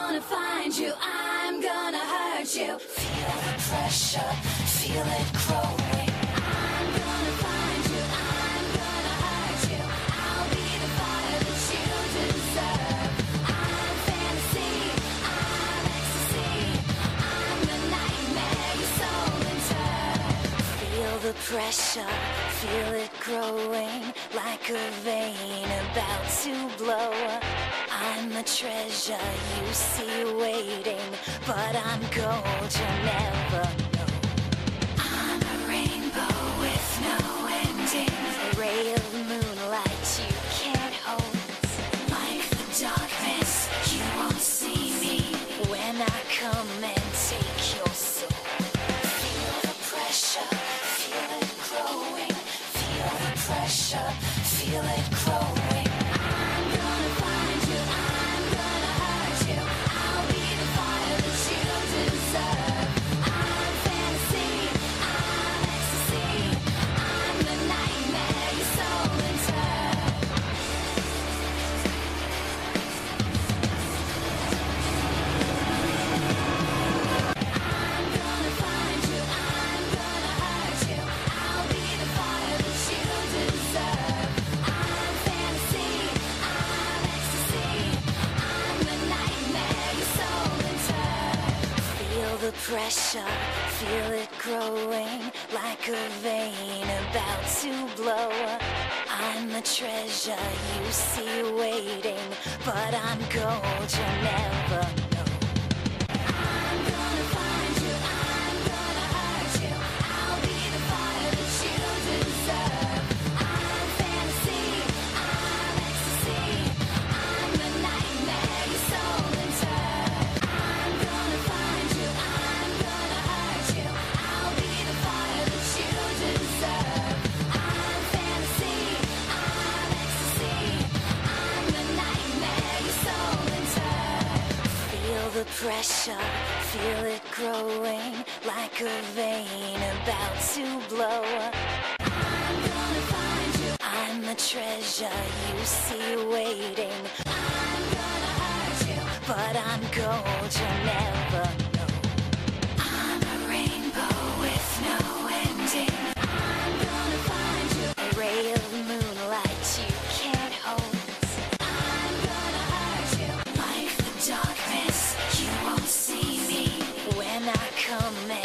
gonna find you, I'm gonna hurt you. Feel the pressure, feel it growing. I'm gonna find you, I'm gonna hurt you. I'll be the fire that you deserve. I'm fantasy, I'm ecstasy. I'm the nightmare your soul entered. Feel the pressure, feel it growing like a vein about to blow. I'm the treasure you see waiting, but I'm gold you'll never know. I'm a rainbow with no ending, a ray of moonlight you can't hold. Like the darkness, you won't see me when I come and take your soul. Feel the pressure, feel it growing. Feel the pressure, feel it growing. I'm gonna find you, I'm gonna hurt you. I'll be the fire that you deserve. I'm fantasy, I'm ecstasy. I'm the nightmare your soul entered. I'm gonna find you, I'm gonna hurt you. I'll be the fire that you deserve. I'm fantasy, I'm ecstasy. I'm the nightmare your soul entered. Feel the pressure, feel it growing like a vein about to blow. I'm the treasure you see waiting, but I'm gold you'll never know. I'm gonna find you, I'm gonna hurt you. I'll be the fire that you deserve. I'm fantasy, I'm ecstasy. I'm the nightmare your soul entered. I'm gonna find you, I'm gonna hurt you. I'll be the fire that you deserve. I'm fantasy, I'm ecstasy. I'm the nightmare your soul entered. Feel the pressure, feel it growing like a vein about to blow. I'm gonna find you, I'm the treasure you see waiting. I'm gonna hurt you, but I'm gold you'll never know. I'm a rainbow with no ending. I'm gonna find you, a ray of moonlight you can't hold. I'm gonna hurt you, like the darkness, you won't see me when I come in.